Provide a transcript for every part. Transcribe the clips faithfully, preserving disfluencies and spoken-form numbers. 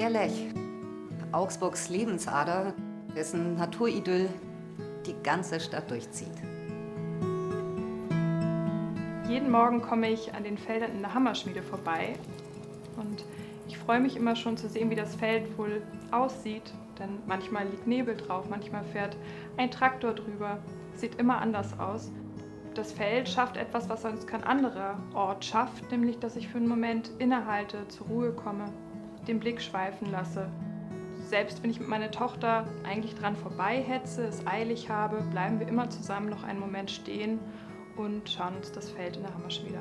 Der Lech, Augsburgs Lebensader, dessen Naturidyll die ganze Stadt durchzieht. Jeden Morgen komme ich an den Feldern in der Hammerschmiede vorbei und ich freue mich immer schon zu sehen, wie das Feld wohl aussieht, denn manchmal liegt Nebel drauf, manchmal fährt ein Traktor drüber, sieht immer anders aus. Das Feld schafft etwas, was sonst kein anderer Ort schafft, nämlich dass ich für einen Moment innehalte, zur Ruhe komme, den Blick schweifen lasse. Selbst wenn ich mit meiner Tochter eigentlich dran vorbeihetze, es eilig habe, bleiben wir immer zusammen noch einen Moment stehen und schauen uns das Feld in der Hammerschmiede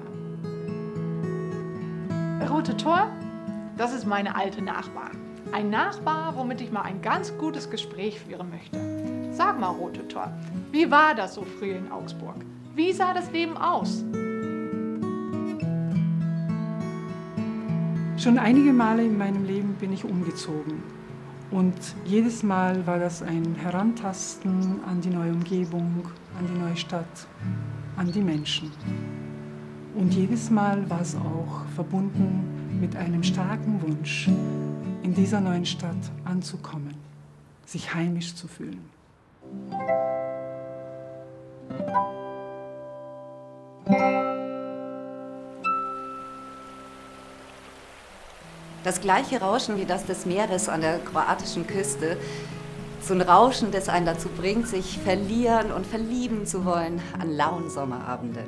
an. Rote Tor, das ist meine alte Nachbar. Ein Nachbar, womit ich mal ein ganz gutes Gespräch führen möchte. Sag mal, Rote Tor, wie war das so früher in Augsburg? Wie sah das Leben aus? Schon einige Male in meinem Leben bin ich umgezogen. Und jedes Mal war das ein Herantasten an die neue Umgebung, an die neue Stadt, an die Menschen. Und jedes Mal war es auch verbunden mit einem starken Wunsch, in dieser neuen Stadt anzukommen, sich heimisch zu fühlen. Das gleiche Rauschen wie das des Meeres an der kroatischen Küste. So ein Rauschen, das einen dazu bringt, sich verlieren und verlieben zu wollen an lauen Sommerabenden.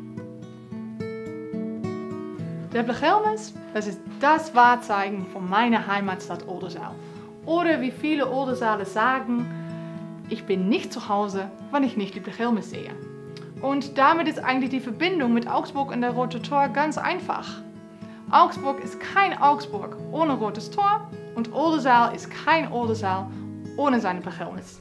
Der Blechermes, das ist das Wahrzeichen von meiner Heimatstadt Oldenzaal. Oder wie viele Oldenzaler sagen, ich bin nicht zu Hause, wenn ich nicht die Blechermes sehe. Und damit ist eigentlich die Verbindung mit Augsburg und der Rote Tor ganz einfach. Augsburg ist kein Augsburg ohne Rotes Tor und Oldenzaal ist kein Oldenzaal ohne seine Blechermes.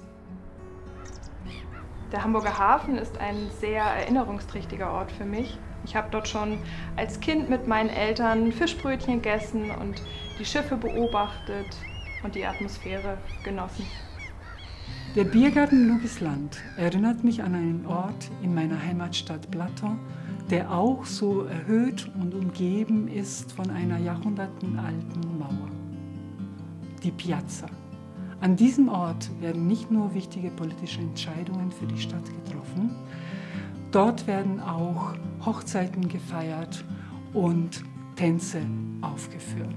Der Hamburger Hafen ist ein sehr erinnerungsträchtiger Ort für mich. Ich habe dort schon als Kind mit meinen Eltern Fischbrötchen gegessen und die Schiffe beobachtet und die Atmosphäre genossen. Der Biergarten Lugisland erinnert mich an einen Ort in meiner Heimatstadt Blattau, der auch so erhöht und umgeben ist von einer jahrhundertenalten Mauer. Die Piazza. An diesem Ort werden nicht nur wichtige politische Entscheidungen für die Stadt getroffen, dort werden auch Hochzeiten gefeiert und Tänze aufgeführt.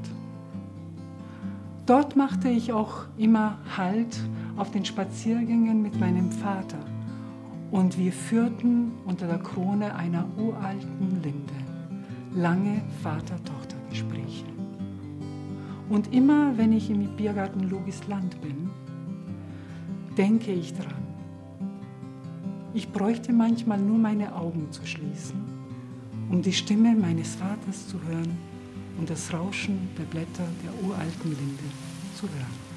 Dort machte ich auch immer Halt auf den Spaziergängen mit meinem Vater. Und wir führten unter der Krone einer uralten Linde lange Vater-Tochter-Gespräche. Und immer, wenn ich im Biergarten Lugisland bin, denke ich dran. Ich bräuchte manchmal nur meine Augen zu schließen, um die Stimme meines Vaters zu hören und das Rauschen der Blätter der uralten Linde zu hören.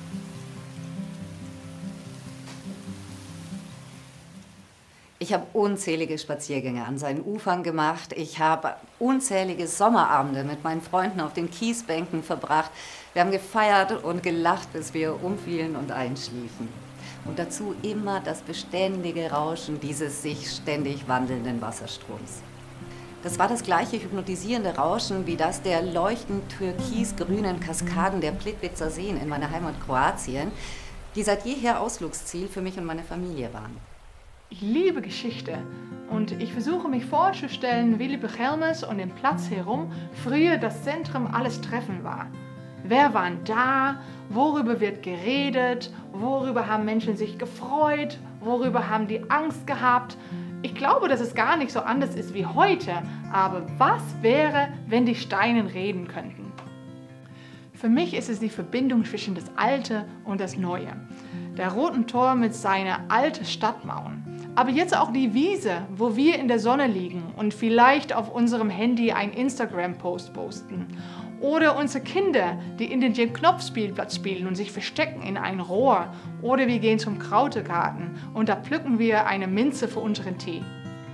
Ich habe unzählige Spaziergänge an seinen Ufern gemacht. Ich habe unzählige Sommerabende mit meinen Freunden auf den Kiesbänken verbracht. Wir haben gefeiert und gelacht, bis wir umfielen und einschliefen. Und dazu immer das beständige Rauschen dieses sich ständig wandelnden Wasserstroms. Das war das gleiche hypnotisierende Rauschen wie das der leuchtend türkisgrünen Kaskaden der Plitvicer Seen in meiner Heimat Kroatien, die seit jeher Ausflugsziel für mich und meine Familie waren. Ich liebe Geschichte und ich versuche mich vorzustellen, wie die Blechermes und den Platz herum früher das Zentrum alles Treffen war. Wer war da? Worüber wird geredet? Worüber haben Menschen sich gefreut? Worüber haben die Angst gehabt? Ich glaube, dass es gar nicht so anders ist wie heute, aber was wäre, wenn die Steine reden könnten? Für mich ist es die Verbindung zwischen das Alte und das Neue. Der Roten Tor mit seiner alten Stadtmauern. Aber jetzt auch die Wiese, wo wir in der Sonne liegen und vielleicht auf unserem Handy einen Instagram-Post posten. Oder unsere Kinder, die in den Jim-Knopf-Spielplatz spielen und sich verstecken in ein Rohr. Oder wir gehen zum Krautegarten und da pflücken wir eine Minze für unseren Tee.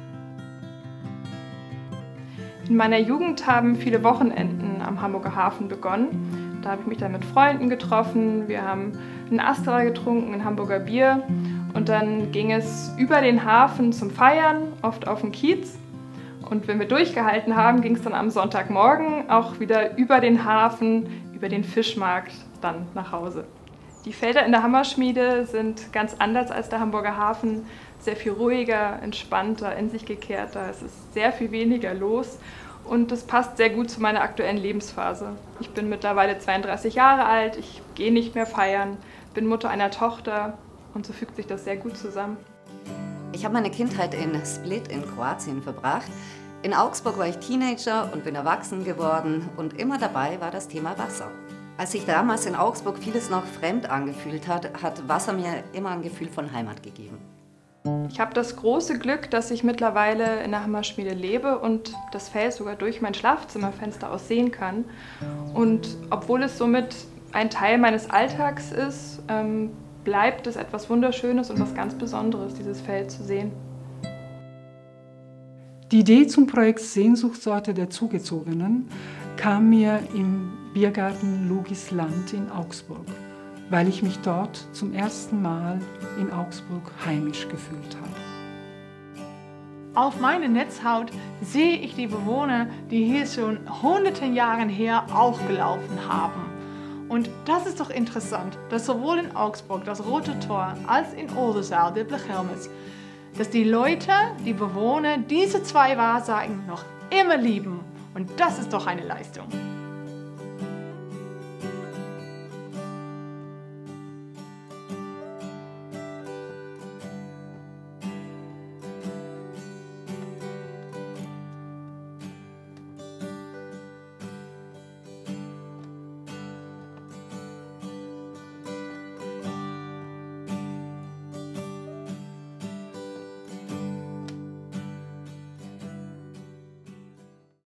In meiner Jugend haben viele Wochenenden am Hamburger Hafen begonnen. Da habe ich mich dann mit Freunden getroffen, wir haben ein Astra getrunken, ein Hamburger Bier und dann ging es über den Hafen zum Feiern, oft auf den Kiez. Und wenn wir durchgehalten haben, ging es dann am Sonntagmorgen auch wieder über den Hafen, über den Fischmarkt dann nach Hause. Die Felder in der Hammerschmiede sind ganz anders als der Hamburger Hafen, sehr viel ruhiger, entspannter, in sich gekehrter. Es ist sehr viel weniger los und das passt sehr gut zu meiner aktuellen Lebensphase. Ich bin mittlerweile zweiunddreißig Jahre alt, ich gehe nicht mehr feiern, bin Mutter einer Tochter und so fügt sich das sehr gut zusammen. Ich habe meine Kindheit in Split in Kroatien verbracht. In Augsburg war ich Teenager und bin erwachsen geworden und immer dabei war das Thema Wasser. Als sich damals in Augsburg vieles noch fremd angefühlt hat, hat Wasser mir immer ein Gefühl von Heimat gegeben. Ich habe das große Glück, dass ich mittlerweile in der Hammerschmiede lebe und das Feld sogar durch mein Schlafzimmerfenster aus sehen kann. Und obwohl es somit ein Teil meines Alltags ist, ähm, bleibt es etwas Wunderschönes und was ganz Besonderes, dieses Feld zu sehen. Die Idee zum Projekt Sehnsuchtsorte der Zugezogenen kam mir im Biergarten Logisland in Augsburg, weil ich mich dort zum ersten Mal in Augsburg heimisch gefühlt habe. Auf meiner Netzhaut sehe ich die Bewohner, die hier schon hunderten Jahren her auch gelaufen haben. Und das ist doch interessant, dass sowohl in Augsburg das Rote Tor als in Oldenzaal der Blechermes, dass die Leute, die Bewohner diese zwei Wahrsagen noch immer lieben. Und das ist doch eine Leistung.